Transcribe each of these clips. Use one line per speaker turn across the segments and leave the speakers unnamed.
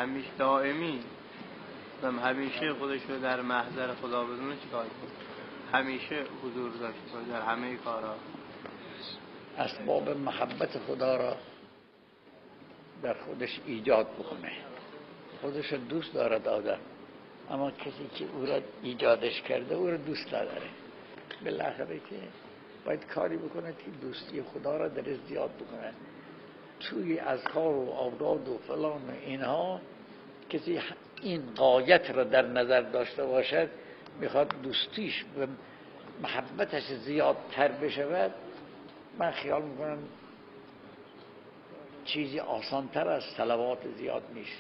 همیشه دائمی و همیشه خودش رو در محضر خدا بدونه چیکار کنه؟ همیشه حضور داشته باشه در همه کارها.
اسباب محبت خدا را در خودش ایجاد بکنه. خودش رو دوست دارد آدم، اما کسی که او را ایجادش کرده او را دوست نداره. بالاخره که باید کاری بکنه که دوستی خدا را درش زیاد بکنه. توی اذکار و اوراد و فلان و اینها کسی این غایت را در نظر داشته باشد، میخواد دوستیش و محبتش زیادتر بشود، من خیال میکنم چیزی آسانتر از صلوات زیاد نیست.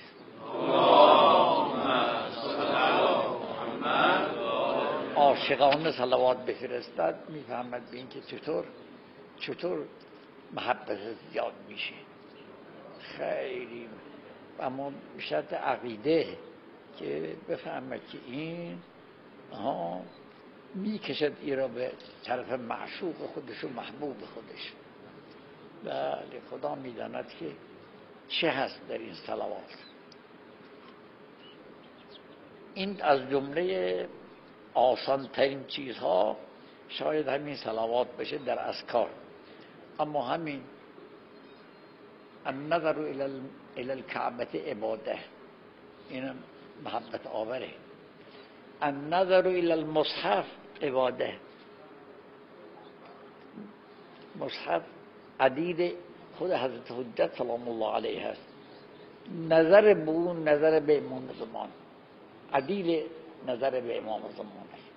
عاشقانه صلوات بفرستد، میفهمد به این که چطور محبت زیاد میشه. خیلی اما شرط عقیده که بفهمد که این میکشد ای را به طرف معشوق خودش و محبوب خودش. بله، خدا میداند که چه هست در این صلوات. این از جمله آسان ترین چیزها شاید همین صلوات بشه در اذکار. اما همین النظر الى الکعبه عباده، این محبت آوره. النظر الى المصحف عباده. مصحف عدید خود حضرت حجت سلام الله علیه هست. نظر به اون نظر به امام زمان، عدید نظر به امام زمان است.